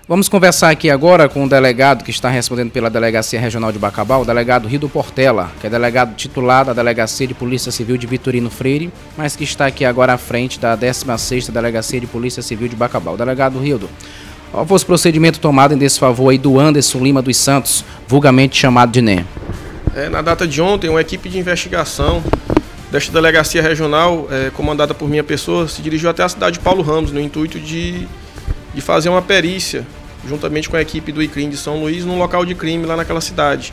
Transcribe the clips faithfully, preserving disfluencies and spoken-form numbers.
Vamos conversar aqui agora com o delegado que está respondendo pela Delegacia Regional de Bacabal, o delegado Rido Portela, que é delegado titular da Delegacia de Polícia Civil de Vitorino Freire, mas que está aqui agora à frente da décima sexta Delegacia de Polícia Civil de Bacabal. Delegado Rido, qual foi o procedimento tomado em desfavor aí do Anderson Lima dos Santos, vulgarmente chamado de Nê? É, na data de ontem, uma equipe de investigação desta Delegacia Regional, é, comandada por minha pessoa, se dirigiu até a cidade de Paulo Ramos, no intuito de, de fazer uma perícia, juntamente com a equipe do I C R I M de São Luís, num local de crime lá naquela cidade.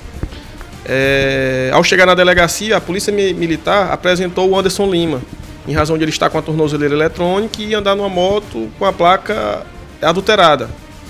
É, ao chegar na delegacia, a Polícia Militar apresentou o Anderson Lima, em razão de ele estar com a tornozeleira eletrônica e andar numa moto com a placa adulterada.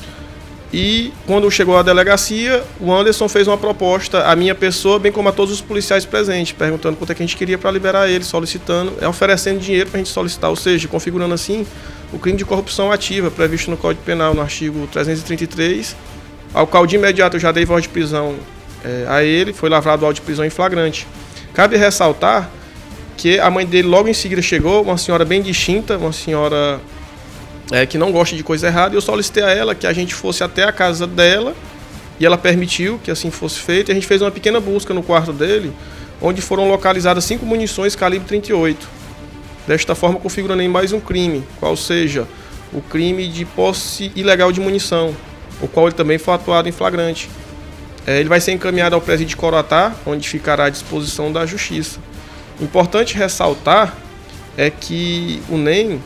E quando chegou à delegacia, o Anderson fez uma proposta à minha pessoa, bem como a todos os policiais presentes, perguntando quanto é que a gente queria para liberar ele, solicitando, é, oferecendo dinheiro para a gente solicitar, ou seja, configurando assim o crime de corrupção ativa, previsto no Código Penal, no artigo trezentos e trinta e três, ao qual de imediato eu já dei voz de prisão é, a ele, foi lavrado auto de prisão em flagrante. Cabe ressaltar que a mãe dele logo em seguida chegou, uma senhora bem distinta, uma senhora é, que não gosta de coisa errada, e eu solicitei a ela que a gente fosse até a casa dela, e ela permitiu que assim fosse feito, e a gente fez uma pequena busca no quarto dele, onde foram localizadas cinco munições calibre trinta e oito. Desta forma, configurando em mais um crime, qual seja o crime de posse ilegal de munição, o qual ele também foi atuado em flagrante. É, ele vai ser encaminhado ao presídio de Coroatá, onde ficará à disposição da Justiça. Importante ressaltar é que o Ney,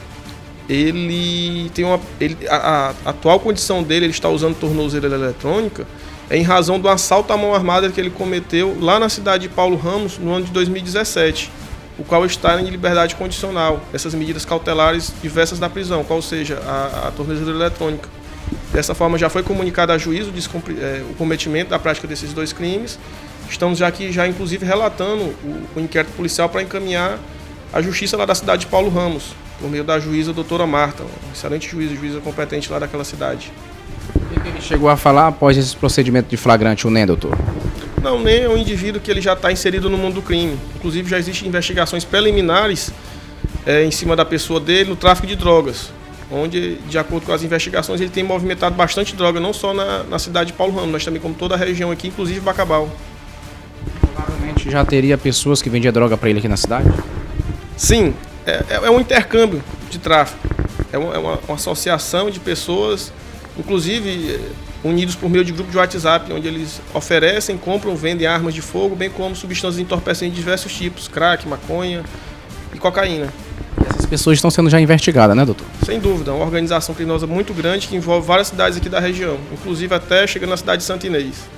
ele tem uma, ele, a, a atual condição dele, ele está usando tornozeleira eletrônica, é em razão do assalto à mão armada que ele cometeu lá na cidade de Paulo Ramos no ano de dois mil e dezessete. O qual está em liberdade condicional, essas medidas cautelares diversas da prisão, qual seja a, a tornozeleira eletrônica. Dessa forma já foi comunicado a juízo é, o cometimento da prática desses dois crimes. Estamos já aqui, já inclusive relatando o, o inquérito policial para encaminhar a justiça lá da cidade de Paulo Ramos, por meio da juíza doutora Marta, um excelente juíza, juíza competente lá daquela cidade. O que ele chegou a falar após esse procedimento de flagrante, o Nê, doutor? Não, nem é um indivíduo que ele já está inserido no mundo do crime. Inclusive já existem investigações preliminares é, em cima da pessoa dele no tráfico de drogas, onde, de acordo com as investigações, ele tem movimentado bastante droga, não só na, na cidade de Paulo Ramos, mas também como toda a região aqui, inclusive Bacabal. Provavelmente já teria pessoas que vendiam droga para ele aqui na cidade? Sim, é, é um intercâmbio de tráfico. É uma, é uma, uma associação de pessoas, inclusive unidos por meio de grupo de WhatsApp, onde eles oferecem, compram, vendem armas de fogo, bem como substâncias entorpecentes de diversos tipos, crack, maconha e cocaína. E essas pessoas estão sendo já investigadas, né, doutor? Sem dúvida, é uma organização criminosa muito grande que envolve várias cidades aqui da região, inclusive até chegando na cidade de Santo Inês.